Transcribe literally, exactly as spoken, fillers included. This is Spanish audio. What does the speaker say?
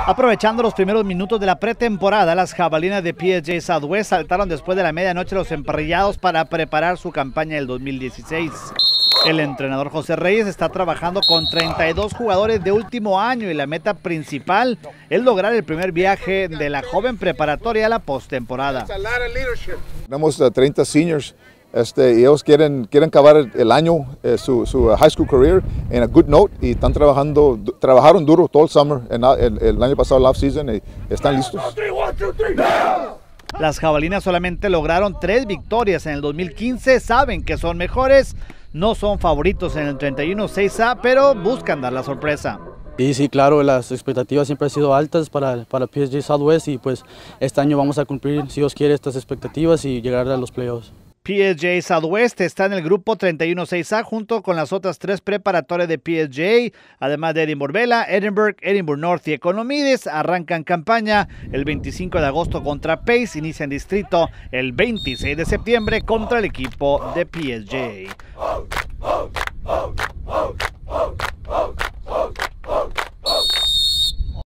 Aprovechando los primeros minutos de la pretemporada, las jabalinas de P S J Southwest saltaron después de la medianoche los emparrillados para preparar su campaña del dos mil dieciséis. El entrenador José Reyes está trabajando con treinta y dos jugadores de último año y la meta principal es lograr el primer viaje de la joven preparatoria a la postemporada. Tenemos uh, treinta seniors. Este, y ellos quieren, quieren acabar el, el año, eh, su, su high school career en a good note y están trabajando, trabajaron duro todo el summer, en, el, el año pasado, el off season, y están listos. Las jabalinas solamente lograron tres victorias en el dos mil quince, saben que son mejores, no son favoritos en el treinta y uno seis A, pero buscan dar la sorpresa. Sí, sí, claro, las expectativas siempre han sido altas para, para P S J Southwest y pues este año vamos a cumplir, si Dios quiere, estas expectativas y llegar a los playoffs. P S J Southwest está en el grupo treinta y uno seis A junto con las otras tres preparatorias de P S J, además de Edinburgh Vela, Edinburgh, Edinburgh North y Economides. Arrancan campaña el veinticinco de agosto contra Pace, inician distrito el veintiséis de septiembre contra el equipo de P S J.